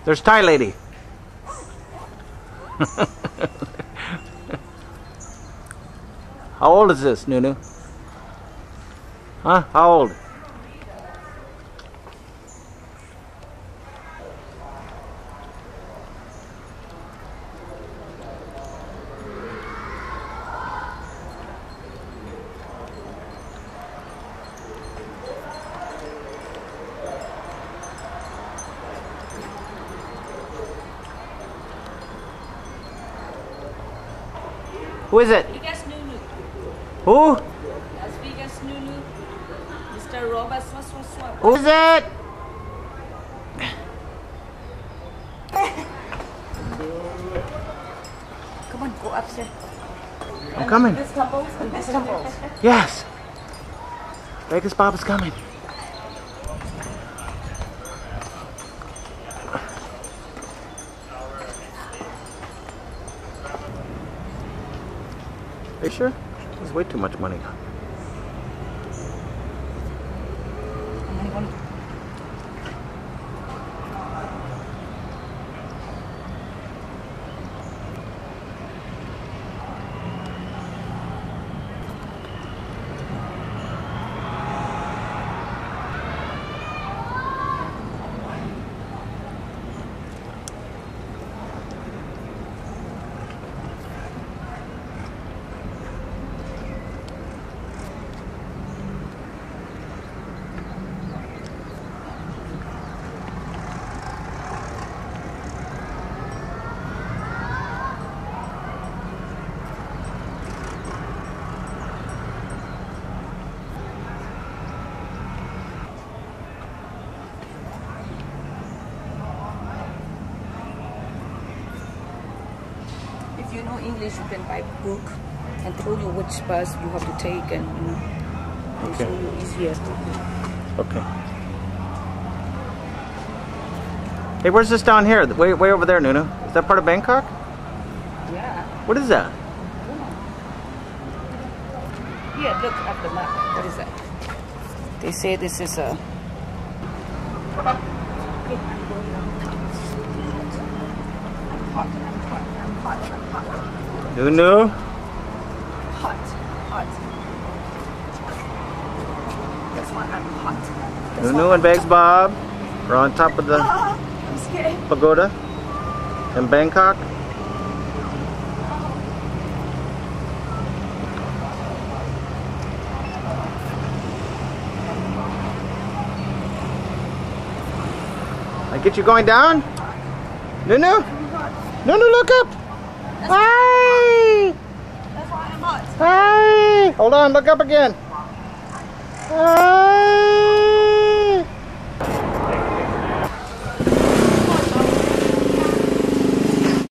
There's Thai lady. How old is this, Nunu? Huh? How old? Who is it? Biggest Nunu. Who? As big as Nunu. Mr. Robert Swetz. Who is it? Come on, go upstairs. I'm coming. This tumbles and this tumbles. Yes. Vegas Bob is coming. Are you sure? That's way too much money. If you know English, you can buy a book and tell you which bus you have to take, and you know, they'll show you easier. Okay. Hey, where's this down here? Way over there, Nunu. Is that part of Bangkok? Yeah. What is that? Here, look at the map. What is that? They say this is a... Nunu? Hot. That's why I'm hot. Nunu and Vegas Bob are on top of the I'm scared. pagoda in Bangkok. I get you going down? Nunu? Nunu, look up! Hi! That's why I'm hot. Hi! Hold on, look up again. Hi!